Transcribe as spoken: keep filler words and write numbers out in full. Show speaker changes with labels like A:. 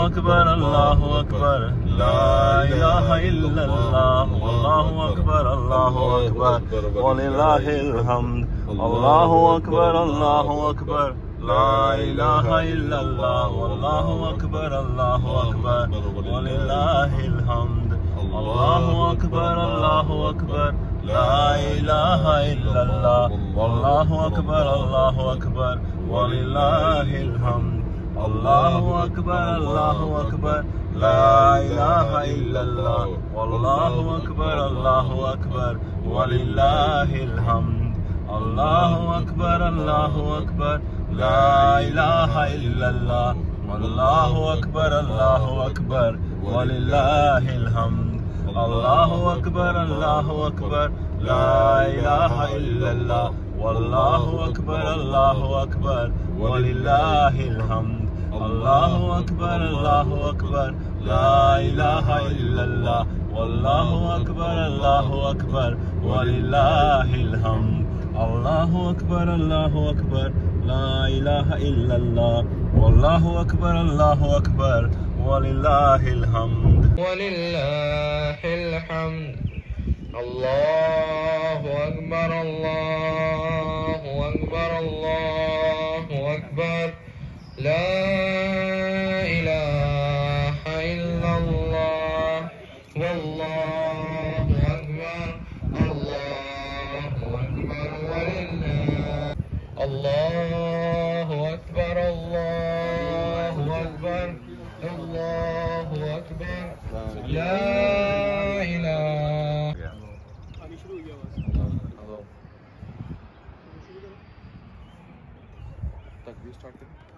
A: أكبر الله أكبر لا إله إلا الله والله أكبر الله أكبر ولله الحمد الله أكبر الله أكبر لا إله إلا الله والله أكبر الله أكبر ولله الحمد الله أكبر الله أكبر لا إله إلا الله والله أكبر الله أكبر ولله الحمد الله أكبر الله أكبر لا إله إلا الله والله أكبر الله أكبر ولله الحمد الله أكبر الله أكبر لا إله إلا الله والله أكبر الله أكبر ولله الحمد الله أكبر الله أكبر لا إله إلا الله والله أكبر الله أكبر ولله الحمد الله أكبر الله أكبر لا إله إلا الله والله أكبر الله أكبر ولله الحمد الله أكبر الله أكبر لا إله إلا الله والله أكبر الله أكبر ولله الحمد
B: ولله الحمد الله أكبر الله أكبر الله أكبر لا إله إلا الله والله أكبر الله أكبر ولله الله أكبر الله أكبر الله أكبر لا إله.
C: Tak, we started.